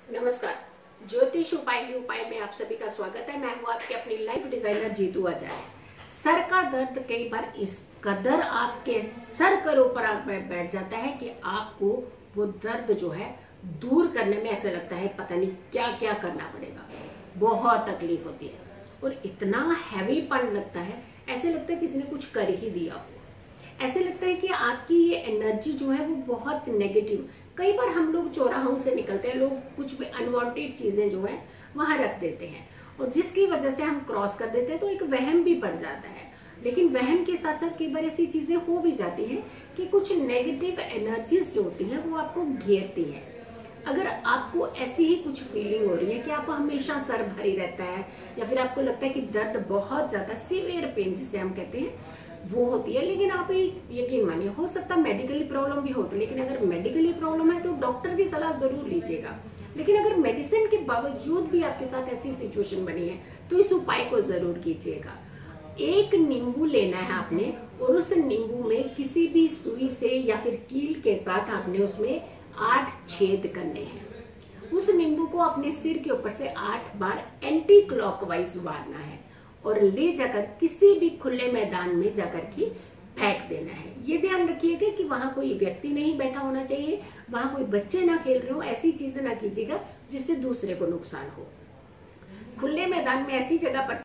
नमस्कार। ज्योतिष उपाय में आप सभी का स्वागत है। मैं हूं आपकी अपनी life designer Jeetu Acharya. Sir का दर्द कई बार इस कदर आपके सर के ऊपर बैठ जाता है कि आपको वो दर्द जो है दूर करने में ऐसा लगता है पता नहीं क्या क्या करना पड़ेगा। बहुत तकलीफ होती है और इतना हैवीपन लगता है, ऐसे लगता है किसी ने कुछ कर ही दिया हो। ऐसे लगता है कि आपकी ये एनर्जी जो है वो बहुत नेगेटिव। कई बार हम लोग चौराहों से निकलते हैं, लोग कुछ भी अनवांटेड चीजें जो है वहां रख देते हैं और जिसकी वजह से हम क्रॉस कर देते हैं तो एक वहम भी पड़ जाता है। लेकिन वहम के साथ साथ कई बार ऐसी चीजें हो भी जाती हैं कि कुछ नेगेटिव एनर्जीज जो होती हैं वो आपको घेरती हैं। अगर आपको ऐसी ही कुछ फीलिंग हो रही है कि आपको हमेशा सर भारी रहता है या फिर आपको लगता है कि दर्द बहुत ज्यादा सीवियर पेन जिसे हम कहते हैं वो होती है, लेकिन आप यकीन मानिए हो सकता है मेडिकली प्रॉब्लम भी हो, तो लेकिन अगर मेडिकली प्रॉब्लम है तो डॉक्टर की सलाह जरूर लीजिएगा। लेकिन अगर मेडिसिन के बावजूद भी आपके साथ ऐसी सिचुएशन बनी है तो इस उपाय को जरूर कीजिएगा। एक नींबू लेना है आपने और उस नींबू में किसी भी सुई से या फिर कील के साथ आपने उसमें 8 छेद करने हैं। उस नींबू को अपने सिर के ऊपर से 8 बार एंटी क्लॉकवाइज मारना है और ले जाकर किसी भी खुले मैदान में जाकर के फेंक देना है। ये ध्यान रखिएगा कि वहां कोई व्यक्ति नहीं बैठा होना चाहिए, वहां कोई बच्चे ना खेल रहे हो, ऐसी चीजें ना कीजिएगा जिससे दूसरे को नुकसान हो। खुले मैदान में ऐसी जगह पर